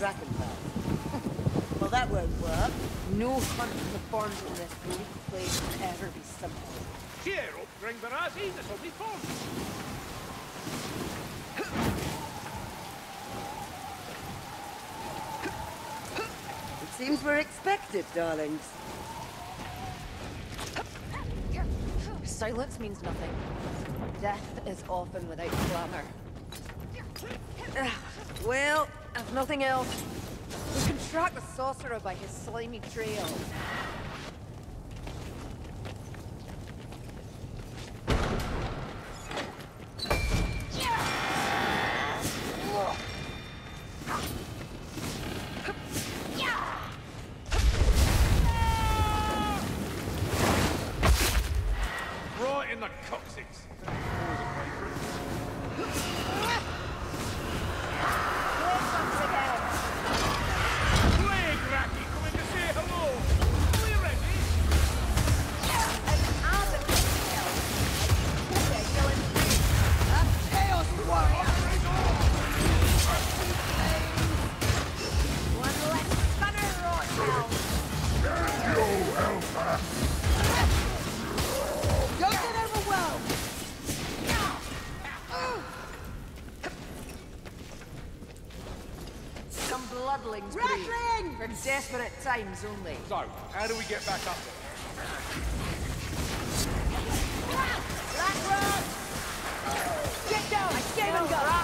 Drakenfell. Well, that won't work. No hunt performed in this bleak place can ever be simple. Cheer up, Gringbarazzi, this'll be fun. It seems we're expected, darlings. Silence means nothing. Death is often without clamor. Well, if nothing else, we can track the sorcerer by his slimy trail. Right in the coccyx. Plague Ratty coming to say hello. Are we ready? Chaos warrior! One less stunner right now. Don't get overwhelmed! Some bloodlings breed. Ratling! For desperate times only. So, how do we get back up there? Blackrock! Get down! I gave him go!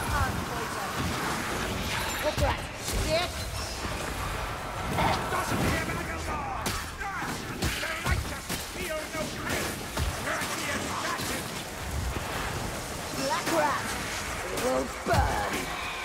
What's that? Shit! Doesn't he ever go on? The righteous feel no pain. Ratty assassin. Black rat! It will burn!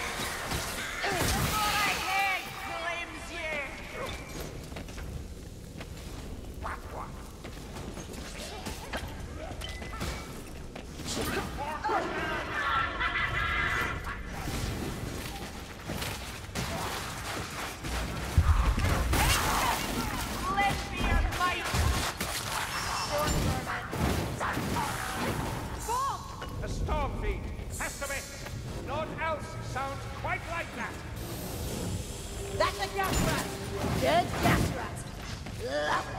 A storm fiend. Has to be. Naught else sounds quite like that. That's a gas rat! Dead gas rat! Lovely!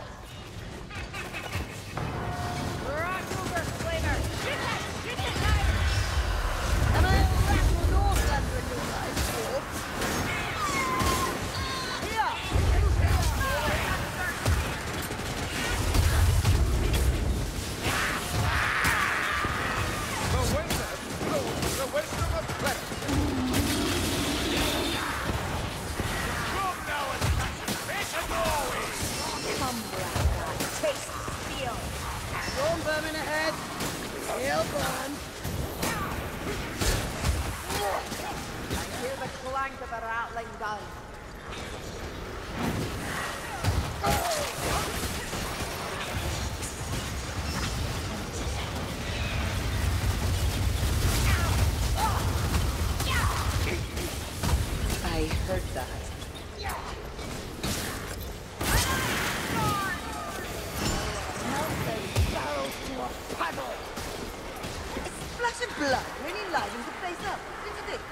Right over, flavor. Am I a rat or Northlander in your life, Bob? Here! The wisdom of pleasure. Come now and face it always. Come, black rat! Taste steel! Storm vermin ahead! He'll burn! I hear the clank of a rattling gun. I heard that. Melt those barrels to a puddle! A splash of blood really livens the place up, isn't it?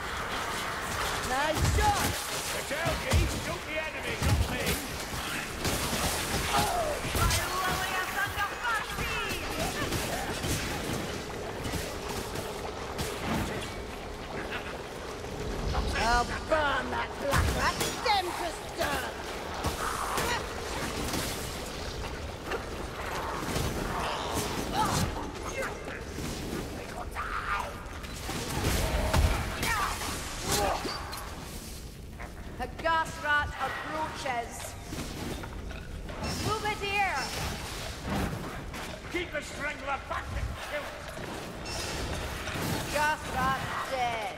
Nice shot! The tailgate, shoot the enemy, not me. I'll burn that black rat stem to stern! The gas rat approaches. Move it here. Keep the strangler back and kill it. Gas rat dead.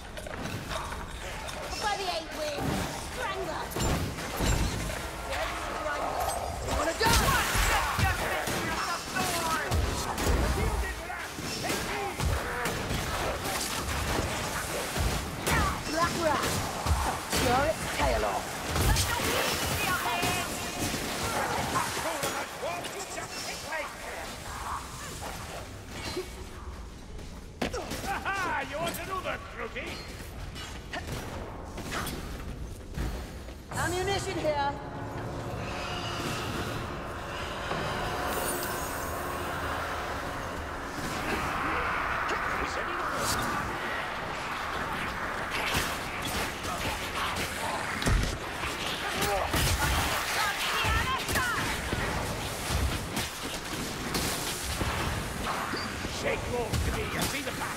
By the 8 wings! Strangler! Dead strangler! You wanna die? Black rat! Tear its tail off! Aha! You want another, Crookie? Ammunition here. Shake roll to me, I see the back.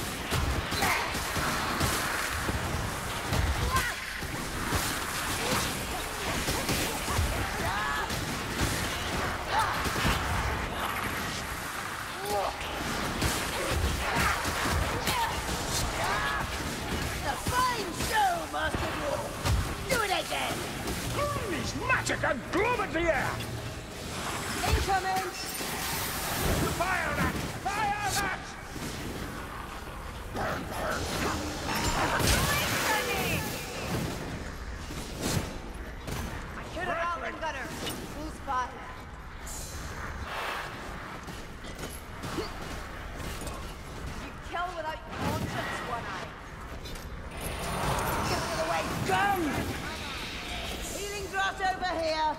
A fine show, Master Dwarf. Do it again. This magic and gloom at the air! Incoming. Fire that! Fire that! I could have out the gunner. Who's by? You kill without conscience, one eye. Get out of the way. Gun. Healing draft over here.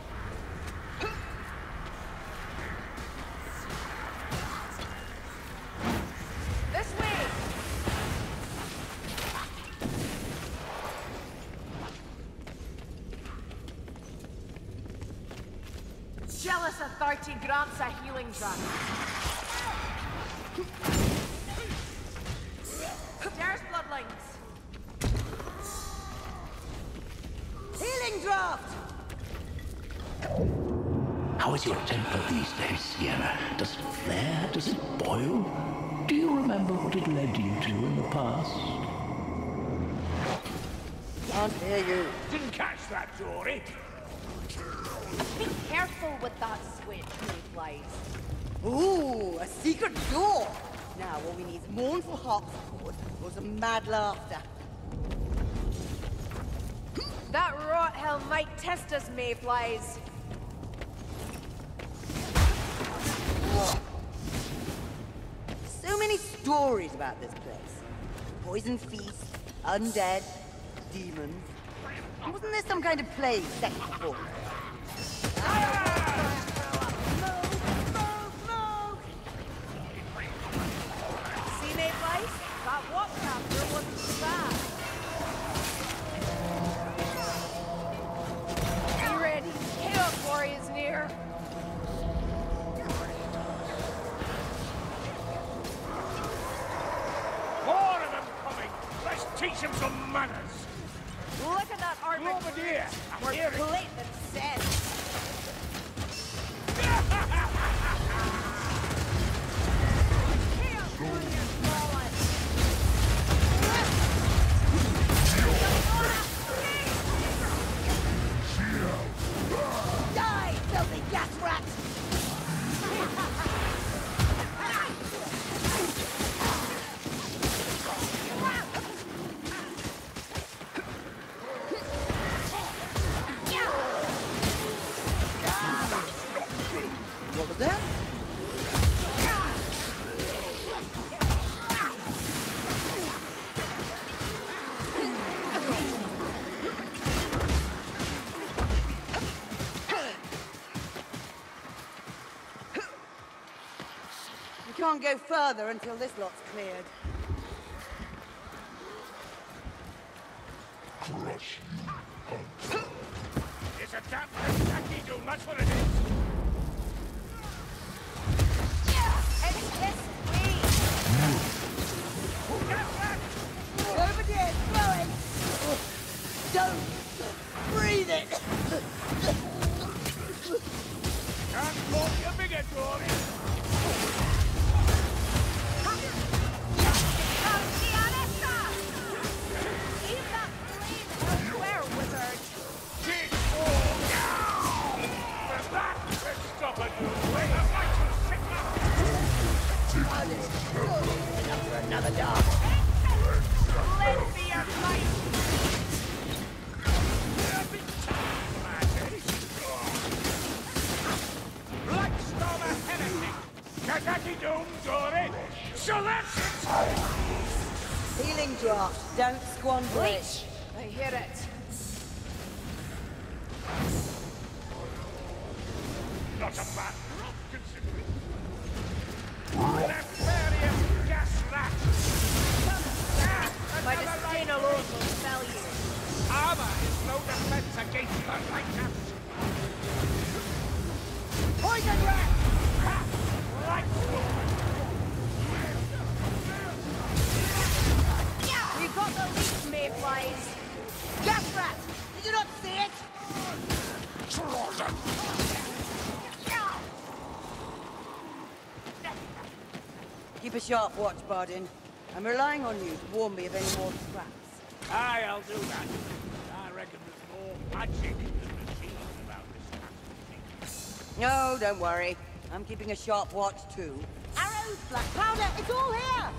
This way! Jealous authority grants a healing drug. There's bloodlines. Healing draft. How is your temper these days, Sienna? Does it flare? Does it boil? Do you remember what it led you to in the past? Can't hear you. Didn't catch that, Dory. Be careful with that switch, Mayflies. Ooh, a secret door. Now all we need is mournful harpsichord or some mad laughter. That rot hell might test us, Mayflies. So many stories about this place. Poison feast, undead, demons. Wasn't there some kind of plague set before? See, Mayflies? That Watchcraft wasn't too bad. Be ready. Chaos Warrior's near. More of them coming! Let's teach them some manners! Look at that armor. Over here! I'm More hearing! plate than sense. Chaos Warrior's fallen. Die, filthy gas rat! What was that? We can't go further until this lot's cleared. It's a damn Kentucky doom, that's what it is! It's this way. Over there, it's blowing! Don't breathe it! Can't walk your bigger, Dory! Leave that flame elsewhere, wizard. Dig all down! For that, let's stop it! Wait, I might just sit Enough for another dog. Let's be your fight. Blackstorm ahead of me! Kentucky doom, Dory! So that's it! Healing draft. Don't squander it. Bleach. I hear it. a bad rot, considering. Nefarious gas rat! My disdain alone will fell you. Armor is no defense against the righteous. Poison rat! Ha! Right. We've got the leech, mayflies. Gas rat! Did you not see it? Keep a sharp watch, Bardin. I'm relying on you to warn me of any more traps. Aye, I'll do that. I reckon there's more magic than machines about this castle. No, don't worry. I'm keeping a sharp watch, too. Arrows, black powder, it's all here!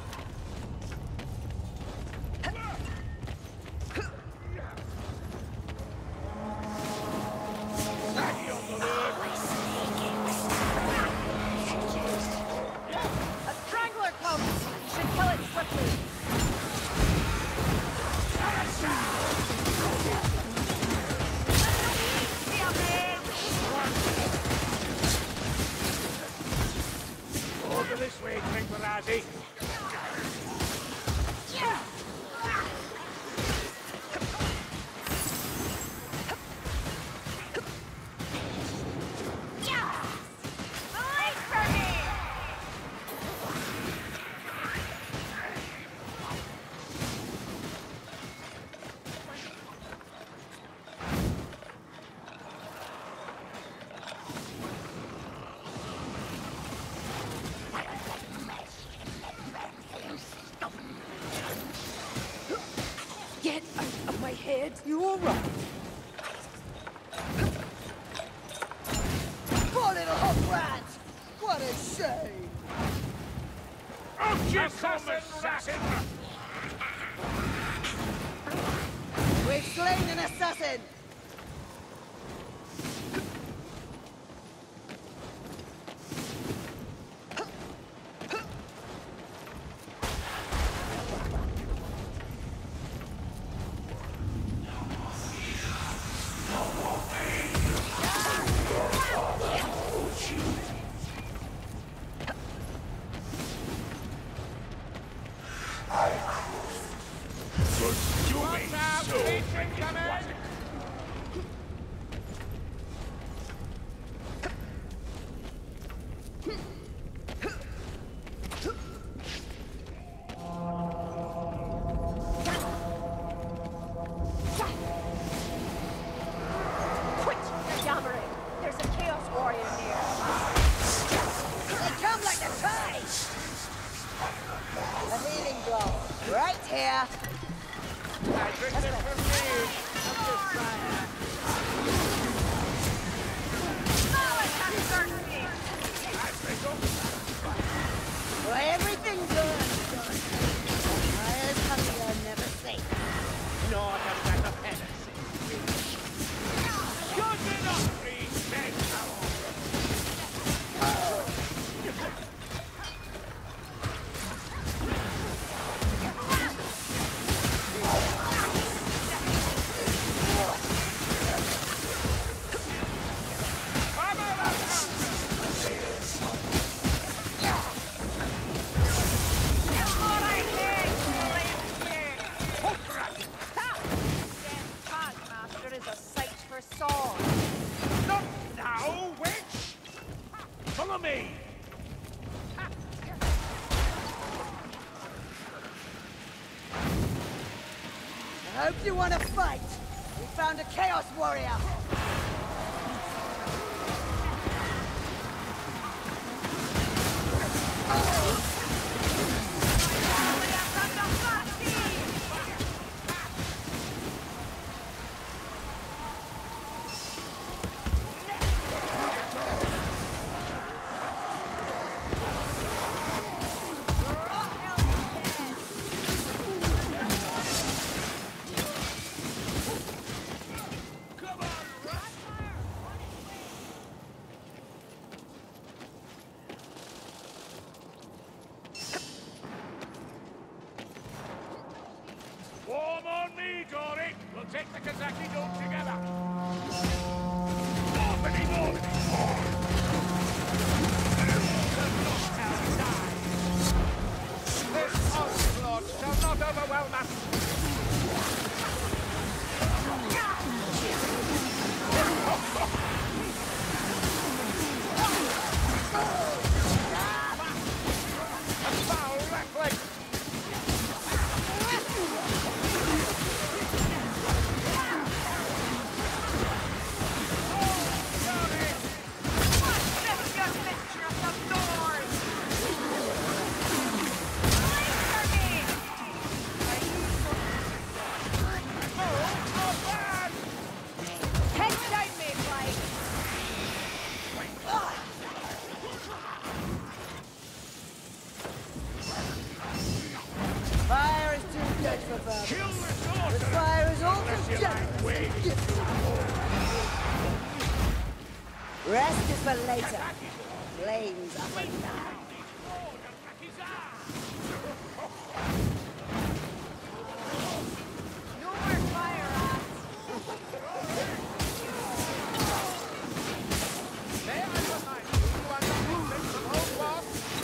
A strangler comes. You should kill it swiftly. Over this way, Trinquilazzi. Get out of my head. You all right? Poor little hot rat! What a shame! Out you come, assassin! We've slain an assassin! Watch out, patron coming! Quit your yammering. There's a Chaos Warrior near. They come like the tide! A healing blow, right here. I drink it for me. I'm just trying to... For everything good. Fire's hunger never safe. Nor does that offend us. Good enough, free men. Master is a sight for swords. Not now, witch! Follow me! I hope you want to fight. We found a Chaos Warrior. Warm on me, Dory. We'll take the Kazaki dome together. More, Rest is for later. Flames are for now. No more fire ants. There I'm behind you. You are not moving from home, boss.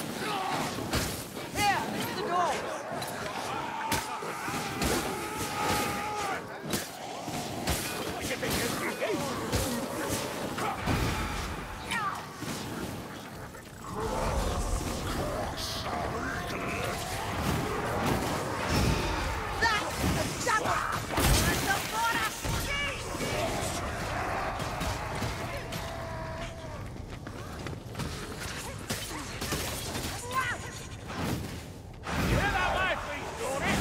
Here, into the door. You hear that lively, Dory?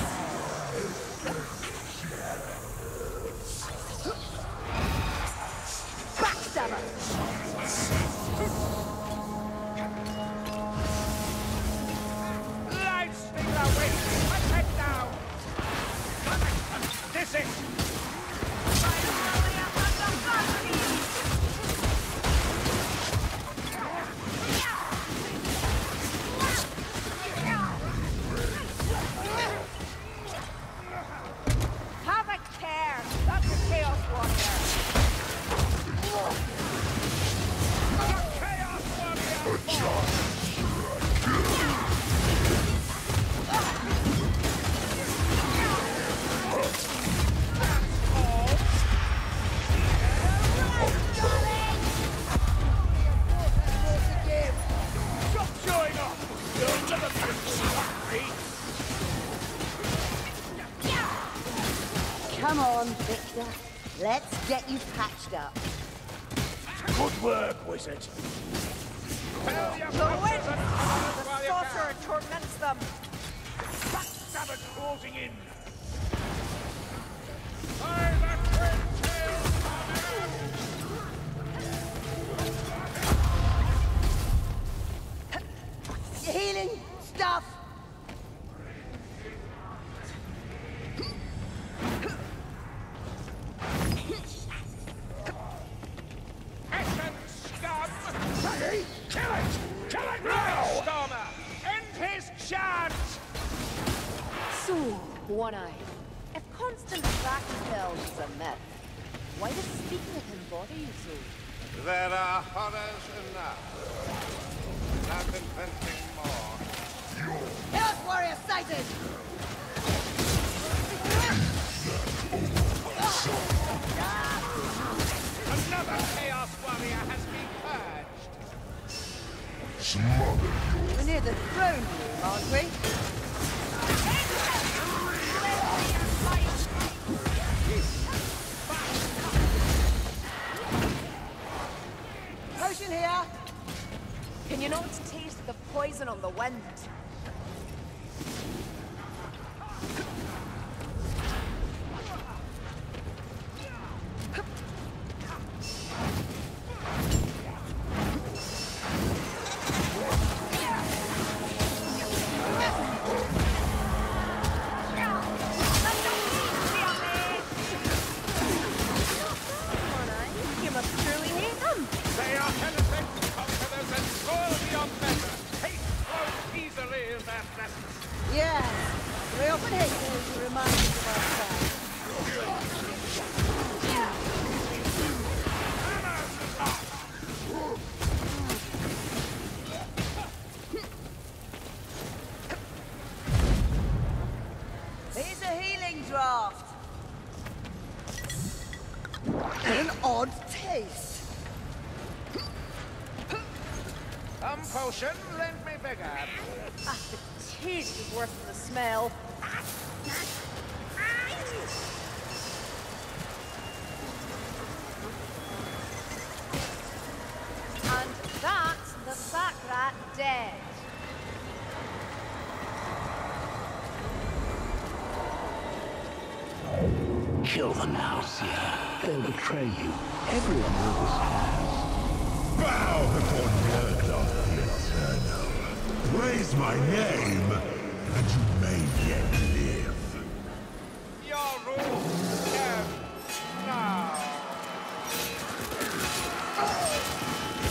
Backstabber. Light stinger away. Let's head down. This is. Have a care. That's a chaos warrior. Chaos warrior. Stop showing off. You'll never be sorry. Come on, Victor. Let's get you patched up. Good work, wizard. Tell your The wind! bosses and others The while you sorcerer can. torments them. Backstabber closing in. By the twin-tailed Healing stuff. Essen scum! Kill it! Kill it now! Stormer! End his chance! So, One-Eye, if constant Drakenfeld is a myth, why does speaking of him bother you so? There are horrors enough. Not inventing more. Chaos warrior sighted. Another Chaos Warrior has been purged. We're near the throne room, aren't we? Potion here. Can you not taste the poison on the wind? You must truly hate them. They are penitent conquerors and spoil beyond measure. Hate flows easily in their presence. Yes. We often hate those who remind us of ourselves. Here's a healing draft. An odd taste. Some potion, lend me vigor. Ah, the taste is worse than the smell. And that's the sack rat dead. Kill them now, Sierra. They'll betray you. Everyone will this has. Bow before Nurgle the Eternal. Praise my name, and you may yet live. Your rule, now.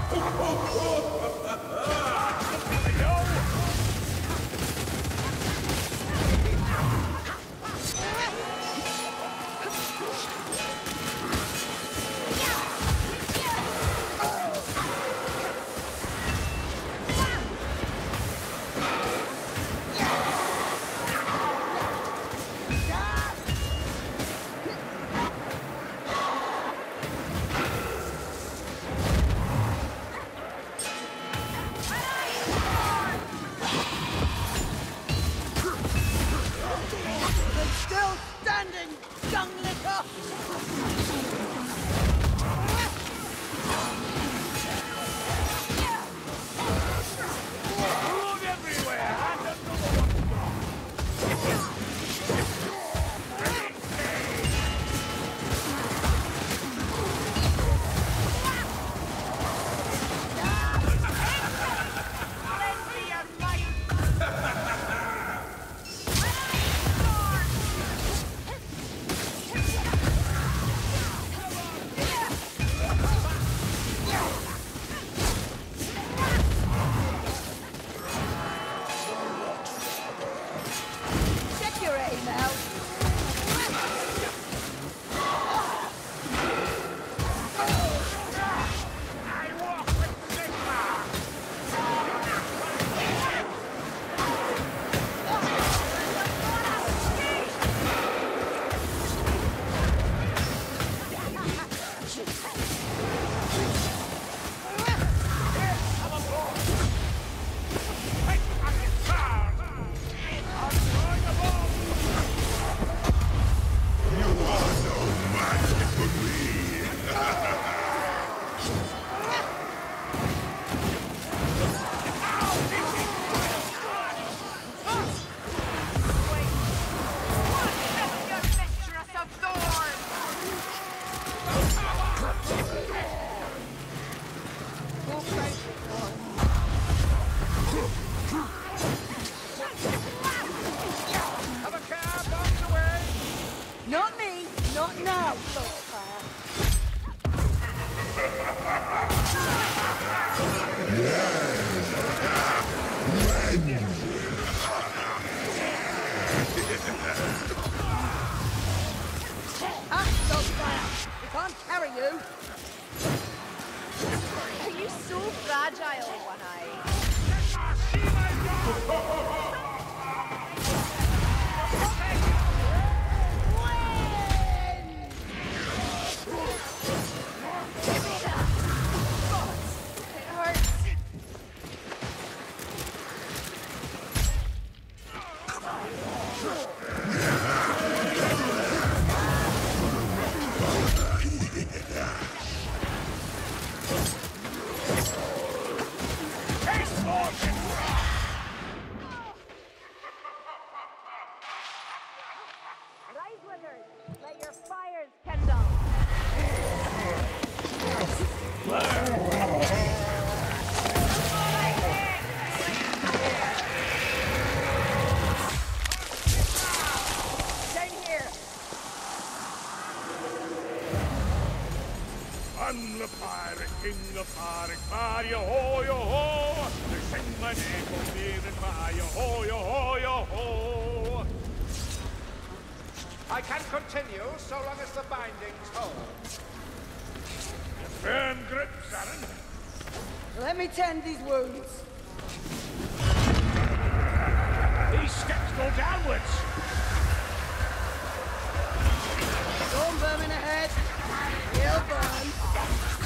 Still standing, young licker! Blood everywhere! And another one gone! Check your aim out. I walk with Sigma! Right on his car! I'm throwing a bomb! You are no match for me. Have a car bombs away! Not me, not now, Thorfire. Ah, Thorfire! We can't carry you! Are you so fragile, One Eye? It hurts. Taste Morgan! Rise, wizards! Let your fires kindle! Down here! I'm the pirate, king of pirate, yo ho! They sing my name for near and yo ho! I can continue so long as the bindings hold. Firm grip, Saren. Let me tend these wounds. These steps go downwards. Storm vermin ahead. He'll burn.